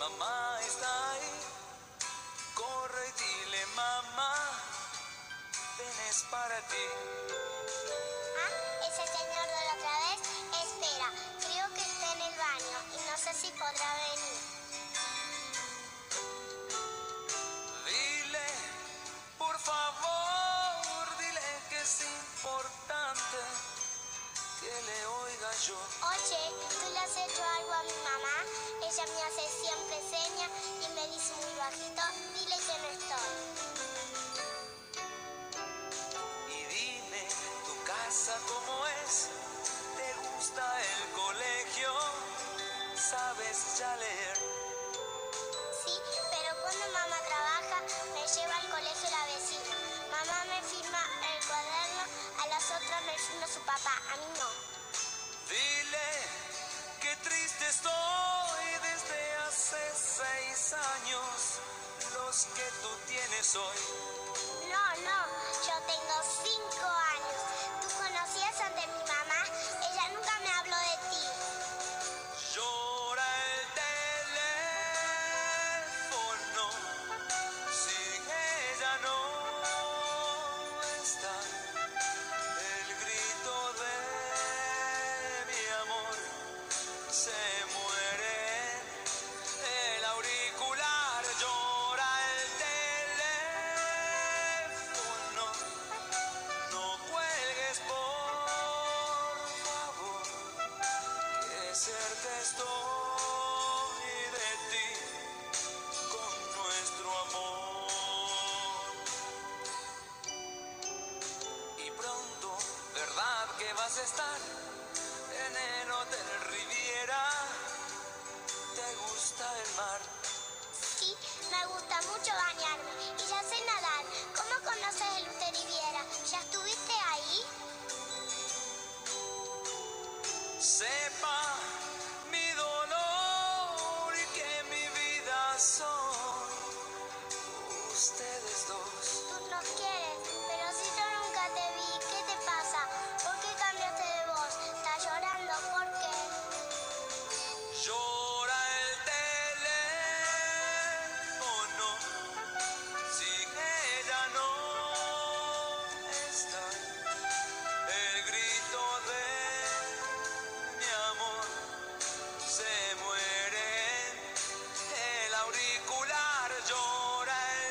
Mamá está ahí, corre y dile mamá, ven es para ti. Ah, ese señor de la otra vez, espera, creo que está en el baño y no sé si podrá venir. Dile, por favor, dile que es importante que le oiga yo. Oye, ¿tú le has hecho algo a mi mamá? Ella me hace siempre señas y me dice muy bajito, dile que no estoy. Y dime tu casa cómo es, te gusta el colegio, sabes ya leer. Sí, pero cuando mamá trabaja me lleva al colegio la vecina. Mamá me firma el cuaderno, a las otras me firma su papá, a mí no. Dile que triste estoy desde hace 6 años, los que tú tienes hoy. No, yo tengo 5 años. ¿Tú conocías ante mi mamá? Ella nunca me habló de ti. Llora el teléfono, si ella no está, el grito de mi amor se muere, el auricular llora el teléfono, no cuelgues por favor, que cerca estoy de ti con nuestro amor. Y pronto, ¿verdad que vas a estar en el Hotel Riviera? ¿Te gusta el mar? Sí, me gusta mucho bañarme y ya sé nadar. ¿Cómo conoces el Hotel Riviera? ¿Ya estuviste ahí? Sepa mi dolor y que mi vida son ustedes dos. Tú nos quieres, pero si yo nunca te vi, ¿qué te pasa? ¿Por qué cambiaste de voz? ¿Estás llorando? ¿Por qué? Llora el teléfono, si ella no está, el grito de mi amor se muere, el auricular llora el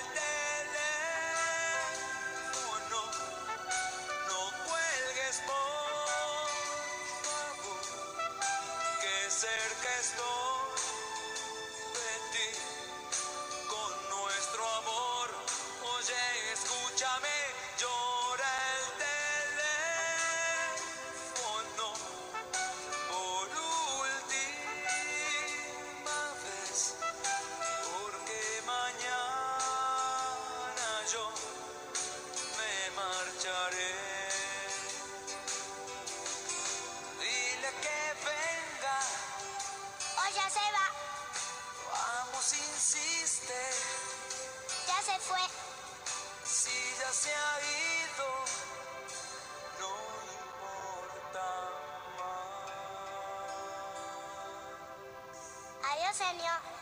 teléfono, no cuelgues por favor, que cerca estoy de ti con nuestro amor. Oye, escúchame, llora el teléfono por última vez, porque mañana yo me marcharé. Dile que venga, Oh, ya se va, vamos, insiste, ya se fue. si ya se ha ido, no importa más. Adiós, señor.